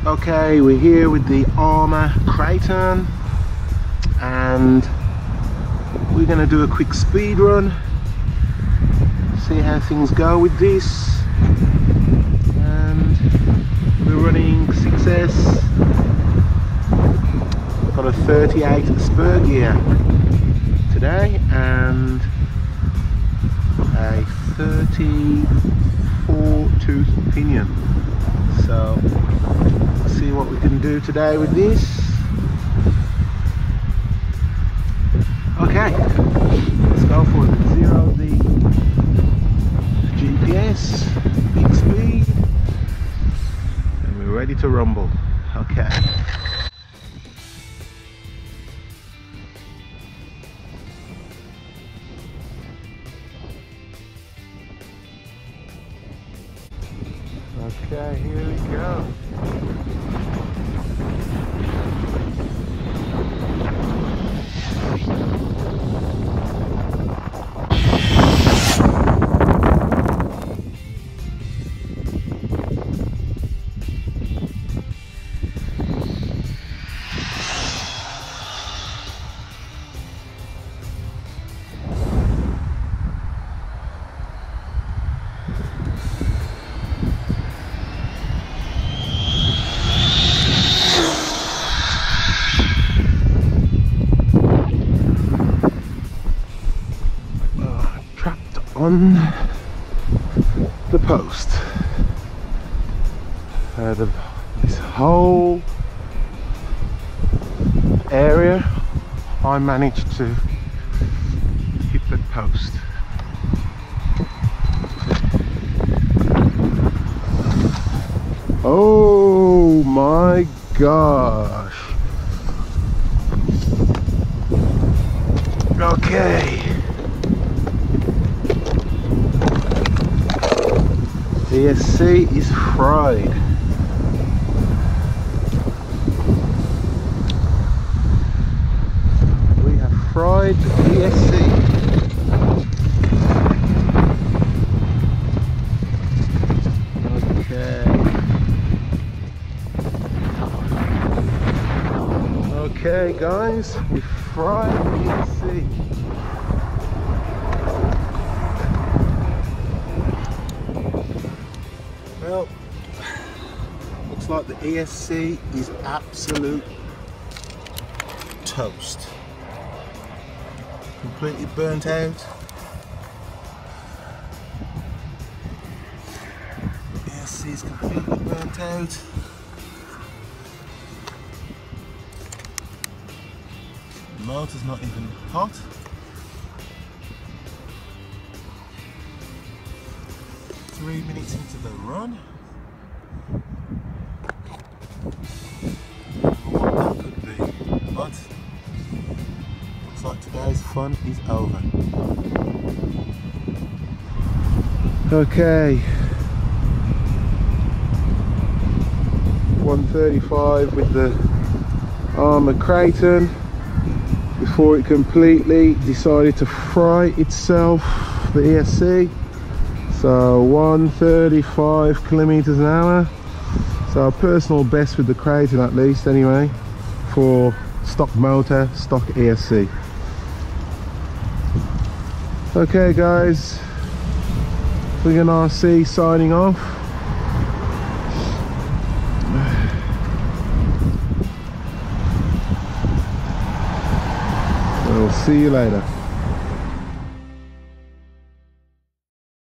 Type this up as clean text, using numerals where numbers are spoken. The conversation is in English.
Okay, we're here with the Arrma Kraton and we're going to do a quick speed run, see how things go with this. And we're running 6S, got a 38 spur gear today and a 34 tooth pinion. So let's see what we can do today with this. Okay, let's go for it. Zero the GPS, big speed, and we're ready to rumble. Okay. Okay, here we go. On the post, this whole area I managed to hit that post. Oh my gosh. Okay. ESC is fried. We have fried the ESC. Okay guys, we fried the ESC. Well, looks like the ESC is absolute toast. Completely burnt out. ESC is completely burnt out. The motor's not even hot. Three minutes into the run. What that could be, but looks like today's fun is over. Okay, 1:35 with the Arrma Kraton before it completely decided to fry itself, the ESC. So 135 kilometers an hour. So personal best with the Kraton, at least anyway, for stock motor, stock ESC. Okay guys, Wigan RC signing off. We'll see you later.